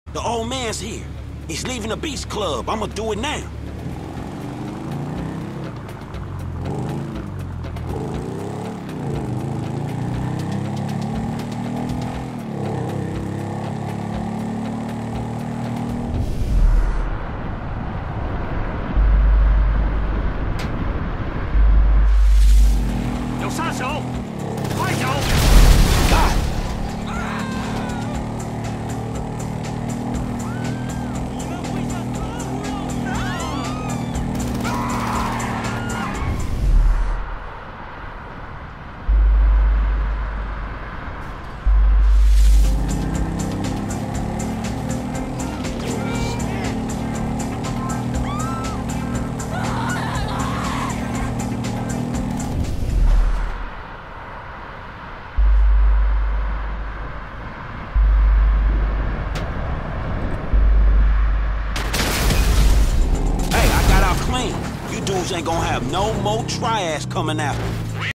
The old man's here. He's leaving the Beach Club. I'ma do it now. You dudes ain't gonna have no more triads coming out.